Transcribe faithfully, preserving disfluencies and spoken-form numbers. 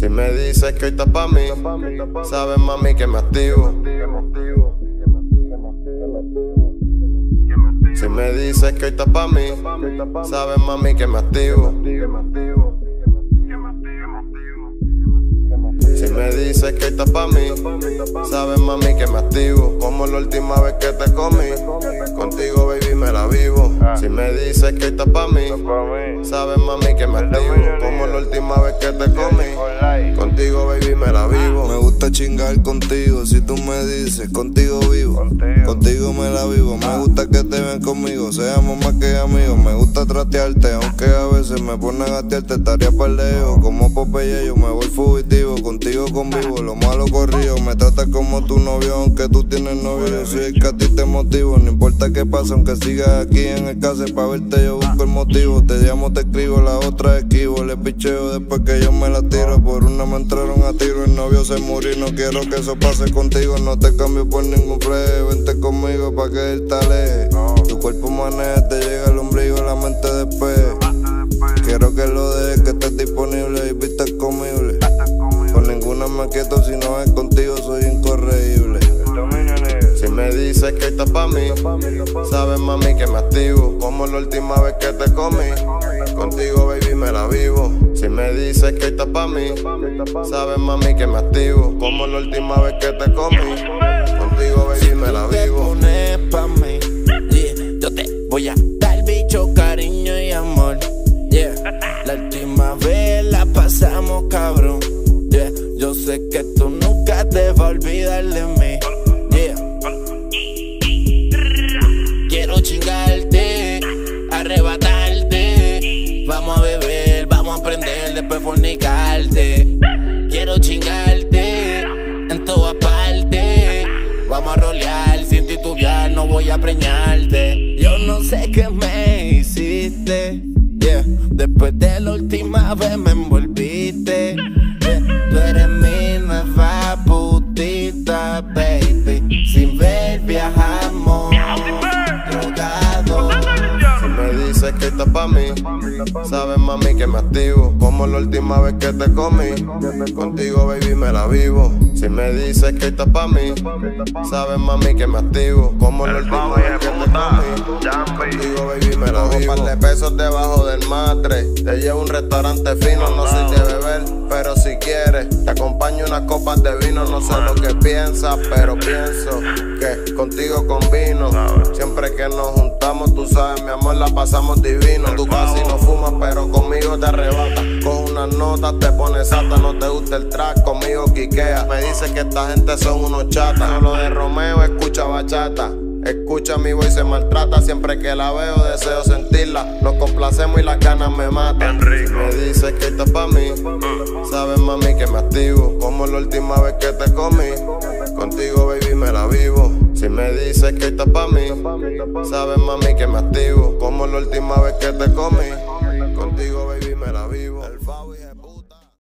Si me dices que hoy estás pa' mí, sabes mami que me activo. Si me dices que hoy estás pa' mí, sabes mami que me activo. Si me dices que hoy estás pa' mí, sabes mami que me activo. Como la última vez que te comí, contigo baby me la vivo. Si me dices que hoy estás pa' mí, sabes mami que me activo. Como la última vez que te comí, contigo baby me la vivo. Me gusta chingar contigo, si tú me dices contigo vivo, contigo me la vivo. Me gusta que te vean conmigo, seamos más que amigos. Me gusta tratearte, aunque a veces me ponen a gatearte. Estaría par lejos, como Popeye yo me voy fugitivo. Contigo convivo, lo malo corrido. Me tratas como tu novio, aunque tú tienes novio. Yo soy el que a ti te motivo, no importa qué pasa, aunque sigas aquí en el case. Pa' verte yo busco el motivo, te llamo, te escribo, la otra esquivo. Le picheo después que yo me la tiro. Por una me entraron a tiro, el novio se murió y no quiero que eso pase contigo. No te cambio por ningún fleje, vente conmigo pa' que él te aleje. Tu cuerpo maneja, te llega al ombligo, la mente despeje. Quiero que lo dejes, que estés disponible y vistas comible. Con ninguna me quieto, si no es contigo soy incorregible. Si me dices que hoy estás pa' mí, sabes mami que me activo. Como la última vez que te comí, contigo baby me la vivo. Si me dices que hoy estás pa' mí, sabes mami que me activo. Como la última vez que te comí, contigo baby me la vivo. Si tú te pones pa' mí, yeah, yo te voy a dar bicho, cariño y amor, yeah. La última vez la pasamos cabrón, yeah. Yo sé que tú nunca te vas a olvidar de mí, yeah. Quiero chingarte, arrebatarte. Vamos a beber, vamos a aprender, después fornicarte. Quiero chingarte en todas partes. Vamos a rolear sin titubear, no voy a preñarte. Yo no sé qué me hiciste, yeah. Después de la última vez me envolviste, yeah. Tú eres mi nueva putita, baby. Sin ver viajamos drogado. Si me dices que estás pa' mí, sabes mami que me activo. Como la última vez que te comí, contigo baby me la vivo. Si me dices que estás pa' mí, sabes mami que me activo. Como la última vez que te comí, contigo baby me la vivo. Un par de pesos debajo del matre, te llevo a un restaurante fino. No soy de beber, pero si quieres te acompaño unas copas de vino. No sé lo que piensas, pero pienso que contigo combino. Siempre que nos juntamos, tú sabes mi amor, la pasamos divino. Tú casi no fumas, pero conmigo te arrebatas. Con unas notas te pones sata, no te gusta el track, conmigo quiquea. Me dice que esta gente son unos chatas. No lo de Romeo, escucha bachata. Escucha mi voz y se maltrata. Siempre que la veo deseo sentirla. Nos complacemos y las ganas me matan. Si me dices que estás pa' mí, sabes mami que me activo. Como la última vez que te comí, contigo baby me la vivo. Si me dices que estás pa' mí, sabes mami que me activo. Como la última vez que te comí, contigo baby me la vivo.